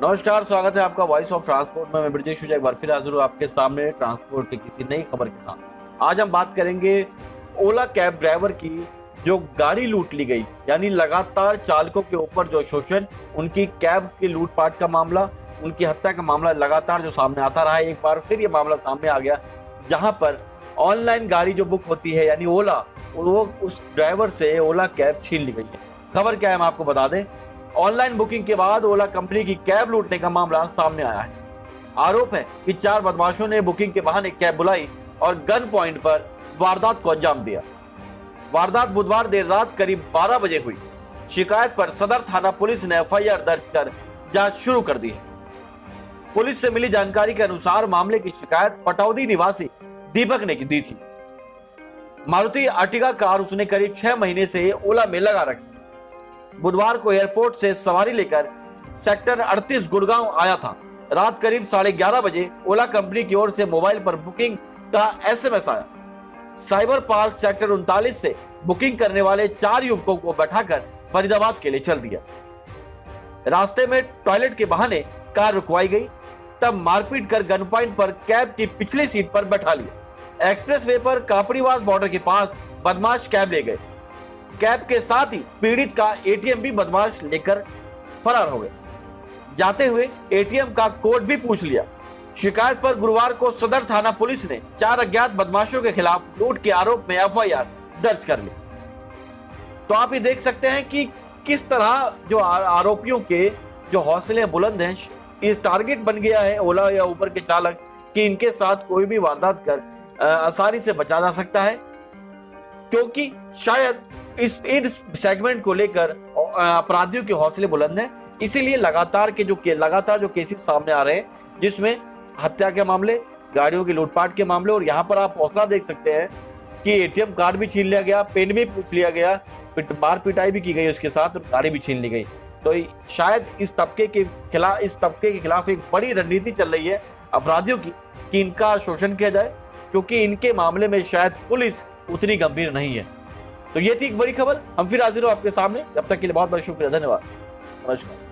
नमस्कार, स्वागत है आपका वॉइस ऑफ ट्रांसपोर्ट में। मैं ब्रजेश एक बार फिर हाजिर हूँ आपके सामने ट्रांसपोर्ट की किसी नई खबर के साथ। आज हम बात करेंगे ओला कैब ड्राइवर की जो गाड़ी लूट ली गई, यानी लगातार चालकों के ऊपर जो शोषण, उनकी कैब की लूटपाट का मामला, उनकी हत्या का मामला लगातार जो सामने आता रहा है। एक बार फिर ये मामला सामने आ गया जहां पर ऑनलाइन गाड़ी जो बुक होती है यानी ओला, वो उस ड्राइवर से ओला कैब छीन ली गई है। खबर क्या है हम आपको बता दें। ऑनलाइन बुकिंग के बाद ओला कंपनी की कैब लूटने का मामला सामने आया है। आरोप है कि 4 बदमाशों ने बुकिंग के बहाने कैब बुलाई और गन पॉइंट पर वारदात को अंजाम दिया। वारदात बुधवार देर रात करीब 12 बजे हुई। शिकायत पर सदर थाना पुलिस ने एफआईआर दर्ज कर जांच शुरू कर दी है। पुलिस से मिली जानकारी के अनुसार मामले की शिकायत पटौदी निवासी दीपक ने दी थी। मारुति अर्टिगा कार उसने करीब 6 महीने से ओला में लगा रखी। बुधवार को एयरपोर्ट से सवारी लेकर सेक्टर 38 गुड़गांव आया था। रात करीब 11:30 बजे ओला कंपनी की ओर से मोबाइल पर बुकिंग का एसएमएस आया। साइबर पार्क सेक्टर 39 से बुकिंग करने वाले 4 युवकों को बैठाकर फरीदाबाद के लिए चल दिया। रास्ते में टॉयलेट के बहाने कार रुकवाई गई, तब मारपीट कर गन पॉइंट पर कैब की पिछली सीट पर बैठा लिया। एक्सप्रेसवे पर कापड़ीवास बॉर्डर के पास बदमाश कैब ले गए। कैब के साथ ही पीड़ित का एटीएम भी बदमाश लेकर फरार हो गए। जाते हुए एटीएम का कोड भी पूछ लिया। शिकायत पर गुरुवार को सदर थाना पुलिस ने 4 अज्ञात बदमाशों के खिलाफ लूट के आरोप में एफआईआर दर्ज कर ली। तो आप ये देख सकते हैं कि किस तरह जो आरोपियों के जो हौसले बुलंद हैं। इस टारगेट बन गया है ओला या उबर के चालक कि इनके साथ कोई भी वारदात कर आसानी से बचा जा सकता है, क्योंकि शायद इस सेगमेंट को लेकर अपराधियों के हौसले बुलंद हैं। इसीलिए लगातार जो केसेस सामने आ रहे हैं, जिसमें हत्या के मामले, गाड़ियों की लूटपाट के मामले, और यहाँ पर आप हौसला देख सकते हैं कि एटीएम कार्ड भी छीन लिया गया, पेन भी पूछ लिया गया, मार पिटाई भी की गई उसके साथ, गाड़ी भी छीन ली गई। तो शायद इस तबके के खिलाफ एक बड़ी रणनीति चल रही है अपराधियों की कि इनका शोषण किया जाए, क्योंकि इनके मामले में शायद पुलिस उतनी गंभीर नहीं है। तो ये थी एक बड़ी खबर। हम फिर हाजिर हो आपके सामने। जब तक के लिए बहुत बहुत शुक्रिया, धन्यवाद, नमस्कार।